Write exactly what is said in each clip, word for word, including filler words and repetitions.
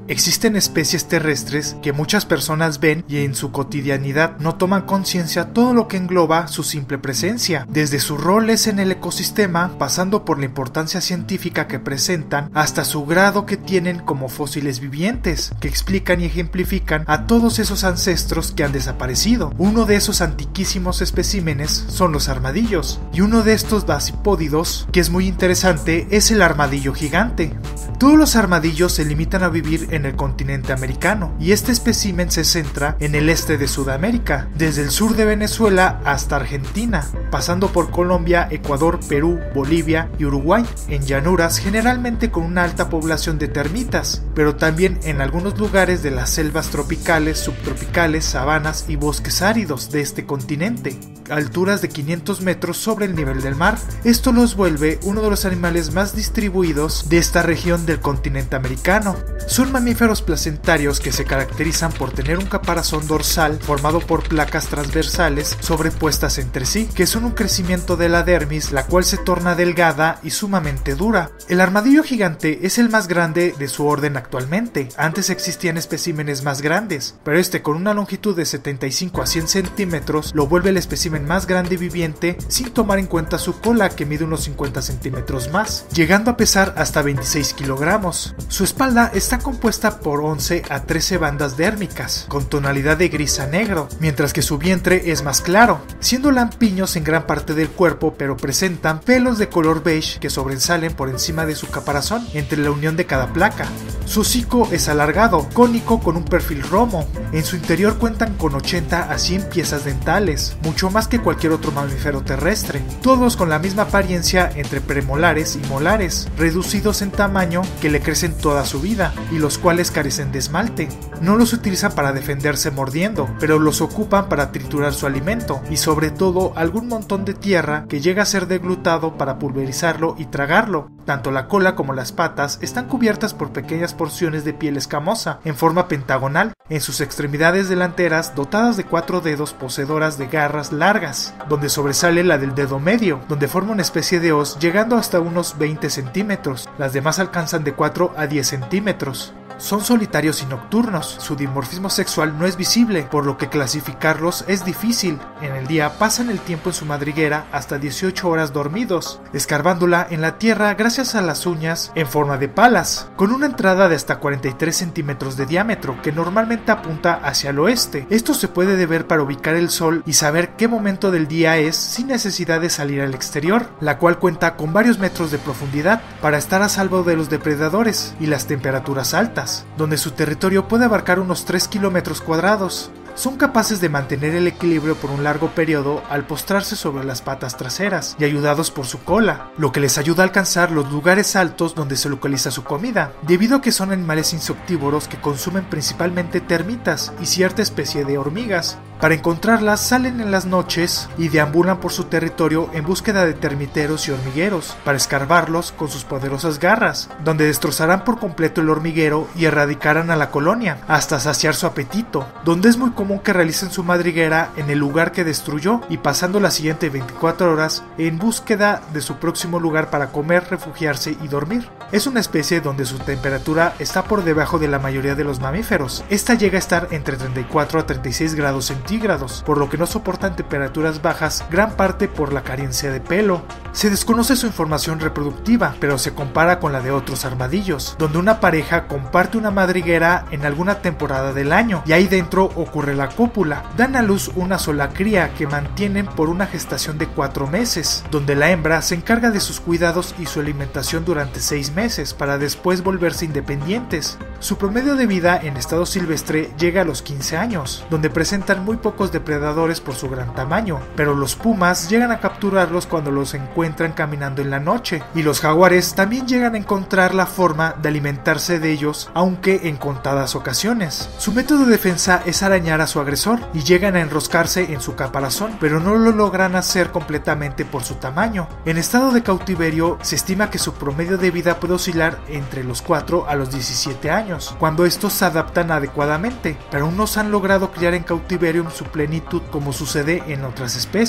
Existen especies terrestres que muchas personas ven y en su cotidianidad no toman conciencia todo lo que engloba su simple presencia, desde sus roles en el ecosistema, pasando por la importancia científica que presentan, hasta su grado que tienen como fósiles vivientes, que explican y ejemplifican a todos esos ancestros que han desaparecido. Uno de esos antiquísimos especímenes son los armadillos, y uno de estos basipódidos, que es muy interesante, es el armadillo gigante. Todos los armadillos se limitan a vivir en el continente americano, y este espécimen se centra en el este de Sudamérica, desde el sur de Venezuela hasta Argentina, pasando por Colombia, Ecuador, Perú, Bolivia y Uruguay, en llanuras generalmente con una alta población de termitas, pero también en algunos lugares de las selvas tropicales, subtropicales, sabanas y bosques áridos de este continente, a alturas de quinientos metros sobre el nivel del mar. Esto los vuelve uno de los animales más distribuidos de esta región del continente americano. Son mamíferos placentarios que se caracterizan por tener un caparazón dorsal formado por placas transversales sobrepuestas entre sí, que son un crecimiento de la dermis, la cual se torna delgada y sumamente dura. El armadillo gigante es el más grande de su orden actualmente. Antes existían especímenes más grandes, pero este, con una longitud de setenta y cinco a cien centímetros, lo vuelve el espécimen más grande viviente, sin tomar en cuenta su cola, que mide unos cincuenta centímetros más, llegando a pesar hasta veintiséis kilogramos. Su espalda está compuesta por once a trece bandas dérmicas, con tonalidad de gris a negro, mientras que su vientre es más claro, siendo lampiños en gran parte del cuerpo, pero presentan pelos de color beige que sobresalen por encima de su caparazón, entre la unión de cada placa. Su hocico es alargado, cónico, con un perfil romo. En su interior cuentan con ochenta a cien piezas dentales, mucho más que cualquier otro mamífero terrestre, todos con la misma apariencia entre premolares y molares, reducidos en tamaño, que le crecen toda su vida, y los cuales carecen de esmalte. No los utilizan para defenderse mordiendo, pero los ocupan para triturar su alimento, y sobre todo algún montón de tierra que llega a ser deglutado para pulverizarlo y tragarlo. Tanto la cola como las patas están cubiertas por pequeñas porciones de piel escamosa, en forma pentagonal, en sus extremidades delanteras dotadas de cuatro dedos poseedoras de garras largas, donde sobresale la del dedo medio, donde forma una especie de hoz llegando hasta unos veinte centímetros, las demás alcanzan de cuatro a diez centímetros. Son solitarios y nocturnos, su dimorfismo sexual no es visible, por lo que clasificarlos es difícil. En el día pasan el tiempo en su madriguera hasta dieciocho horas dormidos, escarbándola en la tierra gracias a las uñas en forma de palas, con una entrada de hasta cuarenta y tres centímetros de diámetro que normalmente apunta hacia el oeste. Esto se puede deber para ubicar el sol y saber qué momento del día es sin necesidad de salir al exterior, la cual cuenta con varios metros de profundidad para estar a salvo de los depredadores y las temperaturas altas, donde su territorio puede abarcar unos tres kilómetros cuadrados. Son capaces de mantener el equilibrio por un largo periodo al postrarse sobre las patas traseras y ayudados por su cola, lo que les ayuda a alcanzar los lugares altos donde se localiza su comida, debido a que son animales insectívoros que consumen principalmente termitas y cierta especie de hormigas. Para encontrarlas salen en las noches y deambulan por su territorio en búsqueda de termiteros y hormigueros, para escarbarlos con sus poderosas garras, donde destrozarán por completo el hormiguero y erradicarán a la colonia, hasta saciar su apetito, donde es muy común que realicen su madriguera en el lugar que destruyó y pasando las siguientes veinticuatro horas en búsqueda de su próximo lugar para comer, refugiarse y dormir. Es una especie donde su temperatura está por debajo de la mayoría de los mamíferos. Esta llega a estar entre treinta y cuatro a treinta y seis grados centígrados, por lo que no soportan temperaturas bajas, gran parte por la carencia de pelo. Se desconoce su información reproductiva, pero se compara con la de otros armadillos, donde una pareja comparte una madriguera en alguna temporada del año, y ahí dentro ocurre la cópula. Dan a luz una sola cría que mantienen por una gestación de cuatro meses, donde la hembra se encarga de sus cuidados y su alimentación durante seis meses, para después volverse independientes. Su promedio de vida en estado silvestre llega a los quince años, donde presentan muy pocos depredadores por su gran tamaño, pero los pumas llegan a capturarlos cuando los encuentran caminando en la noche, y los jaguares también llegan a encontrar la forma de alimentarse de ellos, aunque en contadas ocasiones. Su método de defensa es arañar a su agresor, y llegan a enroscarse en su caparazón, pero no lo logran hacer completamente por su tamaño. En estado de cautiverio se estima que su promedio de vida puede oscilar entre los cuatro a los diecisiete años, cuando estos se adaptan adecuadamente, pero aún no se han logrado criar en cautiverio en su plenitud como sucede en otras especies.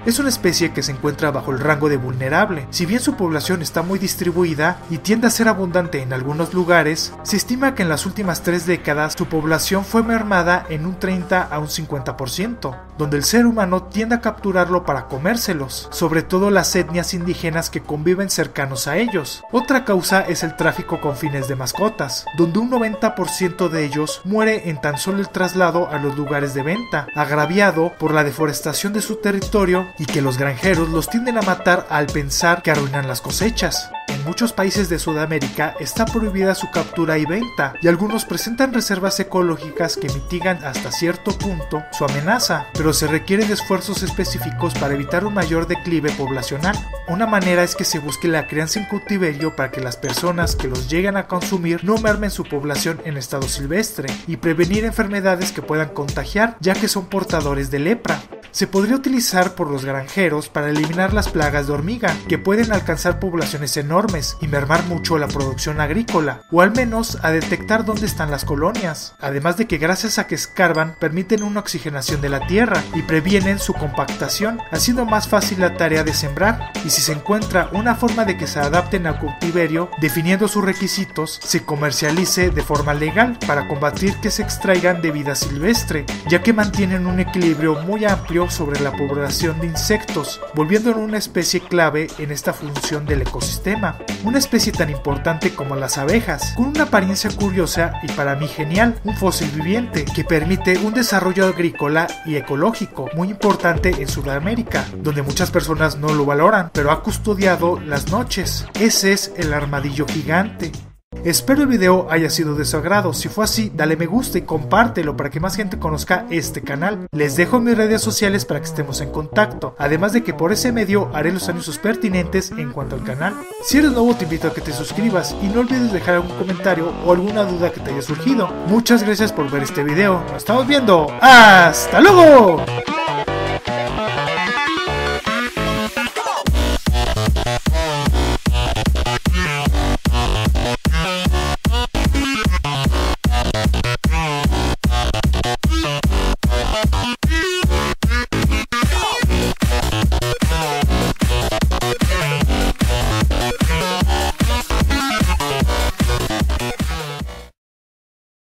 Es una especie que se encuentra bajo el rango de vulnerable. Si bien su población está muy distribuida y tiende a ser abundante en algunos lugares, se estima que en las últimas tres décadas su población fue mermada en un treinta a un cincuenta por ciento, donde el ser humano tiende a capturarlo para comérselos, sobre todo las etnias indígenas que conviven cercanos a ellos. Otra causa es el tráfico con fines de mascotas, donde un noventa por ciento de ellos muere en tan solo el traslado a los lugares de venta, agraviado por la deforestación de su territorio y que los granjeros los tienden a matar al pensar que arruinan las cosechas. En muchos países de Sudamérica está prohibida su captura y venta, y algunos presentan reservas ecológicas que mitigan hasta cierto punto su amenaza, pero se requieren esfuerzos específicos para evitar un mayor declive poblacional. Una manera es que se busque la crianza en cautiverio para que las personas que los lleguen a consumir no mermen su población en estado silvestre y prevenir enfermedades que puedan contagiar, ya que son portadores de lepra. Se podría utilizar por los granjeros para eliminar las plagas de hormiga, que pueden alcanzar poblaciones enormes y mermar mucho la producción agrícola, o al menos a detectar dónde están las colonias, además de que gracias a que escarban permiten una oxigenación de la tierra y previenen su compactación, haciendo más fácil la tarea de sembrar. Y si se encuentra una forma de que se adapten al cautiverio, definiendo sus requisitos, se comercialice de forma legal para combatir que se extraigan de vida silvestre, ya que mantienen un equilibrio muy amplio sobre la población de insectos, volviéndolo una especie clave en esta función del ecosistema. Una especie tan importante como las abejas, con una apariencia curiosa y para mí genial, un fósil viviente que permite un desarrollo agrícola y ecológico muy importante en Sudamérica, donde muchas personas no lo valoran, pero ha custodiado las noches. Ese es el armadillo gigante. Espero el video haya sido de su agrado. Si fue así, dale me gusta y compártelo para que más gente conozca este canal. Les dejo mis redes sociales para que estemos en contacto, además de que por ese medio haré los anuncios pertinentes en cuanto al canal. Si eres nuevo, te invito a que te suscribas y no olvides dejar algún comentario o alguna duda que te haya surgido. Muchas gracias por ver este video. Nos estamos viendo. ¡Hasta luego!